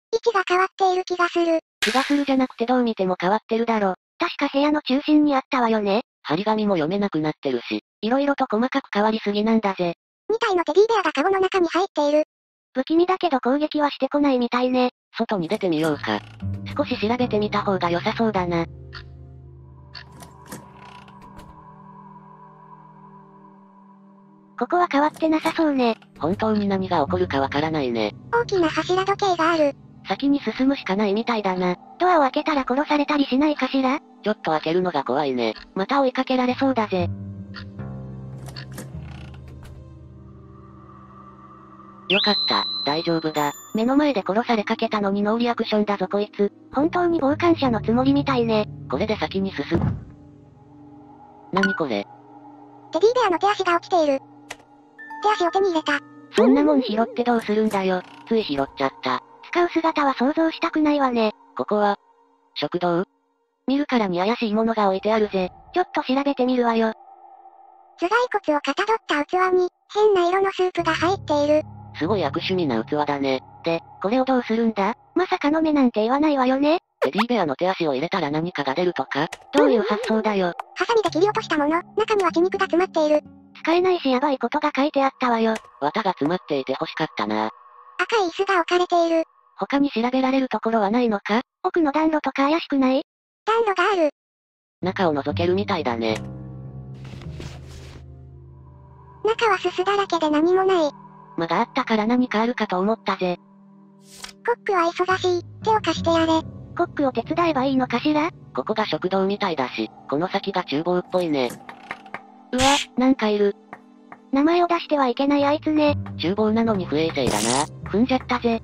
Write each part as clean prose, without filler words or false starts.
位置が変わっている気がする。 気がするじゃなくてどう見ても変わってるだろ。 確か部屋の中心にあったわよね。 張り紙も読めなくなってるし、色々と細かく変わりすぎなんだぜ。 2体のテディベアがカゴの中に入っている。不気味だけど攻撃はしてこないみたいね。 外に出てみようか。少し調べてみた方が良さそうだな。 ここは変わってなさそうね。 本当に何が起こるかわからないね。 大きな柱時計がある。 先に進むしかないみたいだな。 ドアを開けたら殺されたりしないかしら？ ちょっと開けるのが怖いね。また追いかけられそうだぜ。よかった、大丈夫だ。目の前で殺されかけたのにノーリアクションだぞこいつ。 本当に傍観者のつもりみたいね。 これで先に進む。何これ？ テディベアの手足が落ちている。手足を手に入れた。 そんなもん拾ってどうするんだよ。つい拾っちゃった。 使う姿は想像したくないわね。 ここは、食堂？見るからに怪しいものが置いてあるぜ。 ちょっと調べてみるわよ。頭蓋骨をかたどった器に、変な色のスープが入っている。 すごい悪趣味な器だね。で、これをどうするんだ？ まさか飲めなんて言わないわよね。 テディベアの手足を入れたら何かが出るとか？どういう発想だよ。 ハサミで切り落としたもの、中には血肉が詰まっている。使えないしやばいことが書いてあったわよ。 綿が詰まっていて欲しかったな。 赤い椅子が置かれている。 他に調べられるところはないのか？ 奥の暖炉とか怪しくない？暖炉がある。 中を覗けるみたいだね。 中はすすだらけで何もない。 間があったから何かあるかと思ったぜ。 コックは忙しい。手を貸してやれ。コックを手伝えばいいのかしら？ ここが食堂みたいだし、この先が厨房っぽいね。うわ、なんかいる。 名前を出してはいけないあいつね。 厨房なのに不衛生だな。踏んじゃったぜ。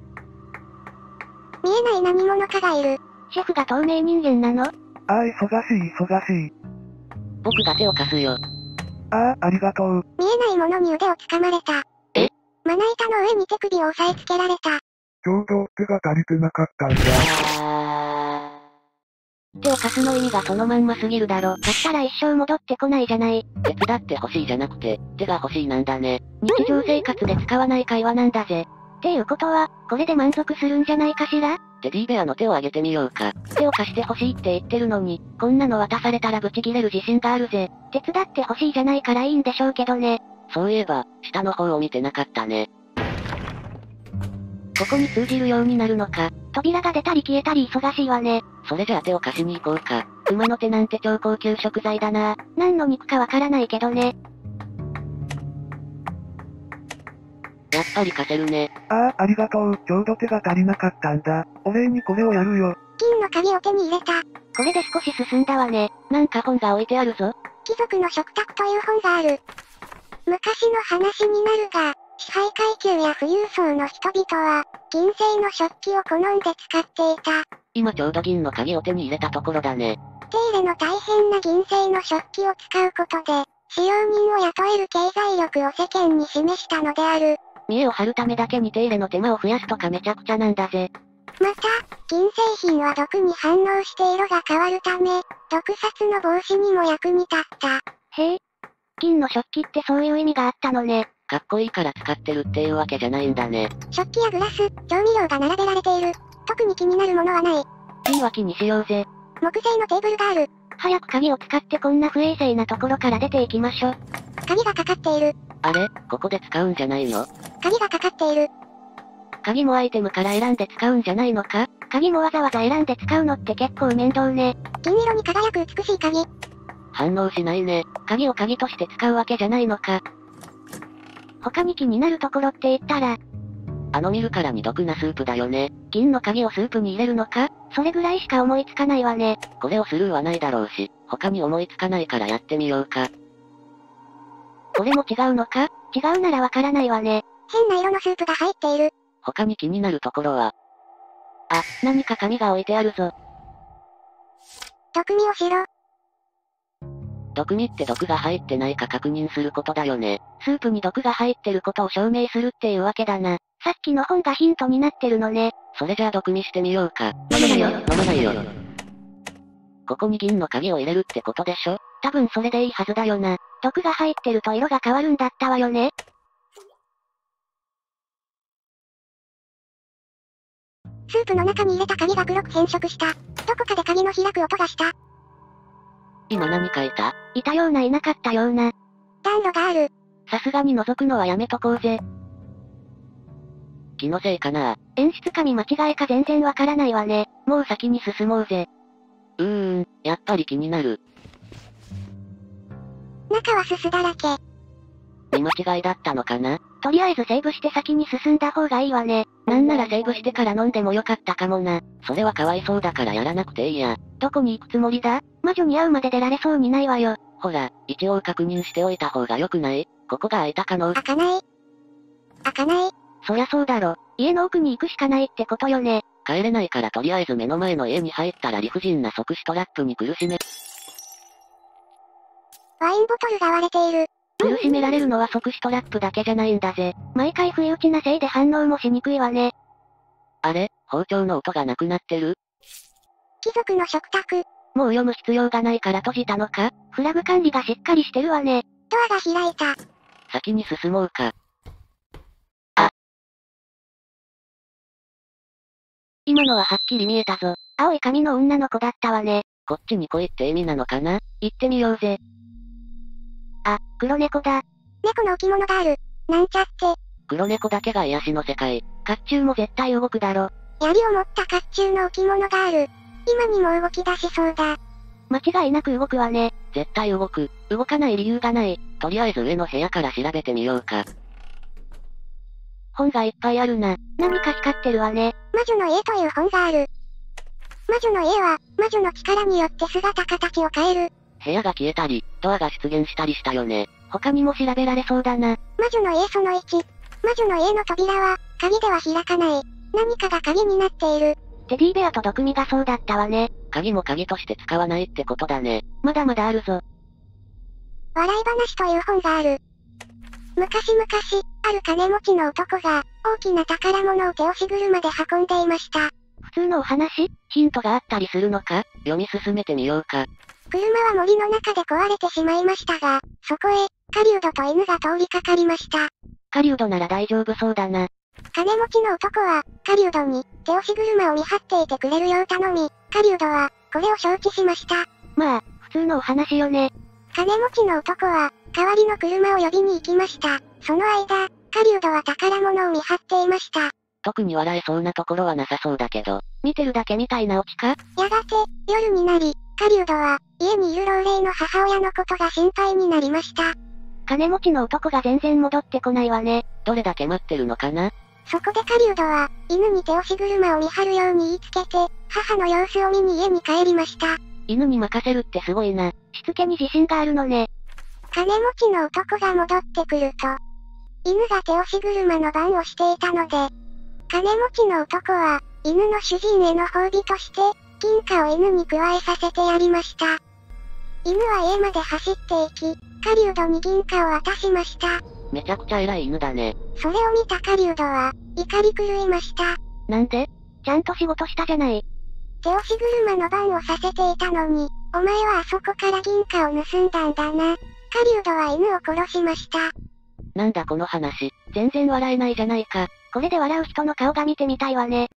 見えない何者かがいる。シェフが透明人間なの？ ああ、忙しい。 僕が手を貸すよ。 ああ、ありがとう。 見えないものに腕を掴まれた。 え？ まな板の上に手首を押さえつけられた。 ちょうど手が足りてなかったんだ。 手を貸すの意味がそのまんますぎるだろ。 貸したら一生戻ってこないじゃない。 手伝って欲しいじゃなくて、手が欲しいなんだね。日常生活で使わない会話なんだぜ。 っていうことは、これで満足するんじゃないかしら？ テディベアの手を挙げてみようか。手を貸して欲しいって言ってるのに、こんなの渡されたらブチ切れる自信があるぜ。 手伝って欲しいじゃないからいいんでしょうけどね。 そういえば、下の方を見てなかったね。ここに通じるようになるのか。 扉が出たり消えたり忙しいわね。 それじゃあ手を貸しに行こうか。馬の手なんて超高級食材だな。 何の肉かわからないけどね。 やっぱり貸せるね。 ああ、ありがとう。ちょうど手が足りなかったんだ。お礼にこれをやるよ。 金の鍵を手に入れた。これで少し進んだわね。 なんか本が置いてあるぞ。 貴族の食卓という本がある。昔の話になるが、支配階級や富裕層の人々は、銀製の食器を好んで使っていた。 今ちょうど銀の鍵を手に入れたところだね。 手入れの大変な銀製の食器を使うことで、使用人を雇える経済力を世間に示したのである。 見栄を張るためだけに手入れの手間を増やすとかめちゃくちゃなんだぜ。 また、銀製品は毒に反応して色が変わるため、毒殺の防止にも役に立った。へえ。銀の食器ってそういう意味があったのね。 かっこいいから使ってるっていうわけじゃないんだね。 食器やグラス、調味料が並べられている。特に気になるものはない。 いいわけにしようぜ。 木製のテーブルがある。早く鍵を使ってこんな不衛生なところから出ていきましょ。鍵がかかっている。 あれ、ここで使うんじゃないの？ 鍵がかかっている。 鍵もアイテムから選んで使うんじゃないのか？ 鍵もわざわざ選んで使うのって結構面倒ね。金色に輝く美しい鍵。 反応しないね。鍵を鍵として使うわけじゃないのか。 他に気になるところって言ったら、 見るからに毒なスープだよね。銀の鍵をスープに入れるのか？ それぐらいしか思いつかないわね。 これをスルーはないだろうし、他に思いつかないからやってみようか。 これも違うのか？違うならわからないわね。変な色のスープが入っている。 他に気になるところは。あ、何か紙が置いてあるぞ。 毒味をしろ。 毒味って毒が入ってないか確認することだよね。スープに毒が入ってることを証明するっていうわけだな。 さっきの本がヒントになってるのね。 それじゃあ毒味してみようか。飲めないよ、飲めないよ。ここに銀の鍵を入れるってことでしょ？多分それでいいはずだよな。 毒が入ってると色が変わるんだったわよね。 スープの中に入れた鍵が黒く変色した。どこかで鍵の開く音がした。 今何書いた？ いたようないなかったような。暖炉がある。 さすがに覗くのはやめとこうぜ。気のせいかな。 演出か見間違いか全然わからないわね。 もう先に進もうぜ。やっぱり気になる。 中はすすだらけ。 見間違いだったのかな？ とりあえずセーブして先に進んだ方がいいわね。 なんならセーブしてから飲んでもよかったかもな。それはかわいそうだからやらなくていいや。どこに行くつもりだ？ 魔女に会うまで出られそうにないわよ。 ほら、一応確認しておいた方が良くない？ここが開いた可能。 開かない。開かない。 そりゃそうだろ。 家の奥に行くしかないってことよね。 帰れないからとりあえず目の前の家に入ったら理不尽な即死トラップに苦しめ。 ワインボトルが割れている。 苦しめられるのは即死トラップだけじゃないんだぜ。 毎回不意打ちなせいで反応もしにくいわね。 あれ、包丁の音がなくなってる？ 貴族の食卓。 もう読む必要がないから閉じたのか？ フラグ管理がしっかりしてるわね。ドアが開いた。 先に進もうか。今のははっきり見えたぞ。 青い髪の女の子だったわね。 こっちに来いって意味なのかな？行ってみようぜ。 あ、黒猫だ。猫の置物がある。なんちゃって。 黒猫だけが癒しの世界。 甲冑も絶対動くだろ。槍を持った甲冑の置物がある。今にも動き出しそうだ。間違いなく動くわね。 絶対動く。動かない理由がない。とりあえず上の部屋から調べてみようか。本がいっぱいあるな。 何か光ってるわね。魔女の家という本がある。魔女の家は、魔女の力によって姿形を変える。 部屋が消えたり、ドアが出現したりしたよね。 他にも調べられそうだな。魔女の家その1。魔女の家の扉は、鍵では開かない。何かが鍵になっている。テディベアと毒味がそうだったわね。 鍵も鍵として使わないってことだね。まだまだあるぞ。 笑い話という本がある。昔々、ある金持ちの男が、大きな宝物を手押し車で運んでいました。 普通のお話？ヒントがあったりするのか？読み進めてみようか。 車は森の中で壊れてしまいましたが、そこへ、狩人と犬が通りかかりました。 狩人なら大丈夫そうだな。 金持ちの男は、狩人に、手押し車を見張っていてくれるよう頼み、狩人は、これを承知しました。 まあ、普通のお話よね。 金持ちの男は、代わりの車を呼びに行きました。その間、狩人は宝物を見張っていました。 特に笑えそうなところはなさそうだけど、見てるだけみたいなオチか？ やがて、夜になり、狩人は、家にいる老齢の母親のことが心配になりました。金持ちの男が全然戻ってこないわね。 どれだけ待ってるのかな？ そこで狩人は、犬に手押し車を見張るように言いつけて、母の様子を見に家に帰りました。 犬に任せるってすごいな。 しつけに自信があるのね。金持ちの男が戻ってくると、犬が手押し車の番をしていたので、金持ちの男は、犬の主人への褒美として、金貨を犬に加えさせてやりました。犬は家まで走っていき、狩人に銀貨を渡しました。 めちゃくちゃ偉い犬だね。 それを見た狩人は、怒り狂いました。 なんで？ ちゃんと仕事したじゃない。手押し車の番をさせていたのに、お前はあそこから銀貨を盗んだんだな。狩人は犬を殺しました。 なんだこの話。全然笑えないじゃないか。 これで笑う人の顔が見てみたいわね。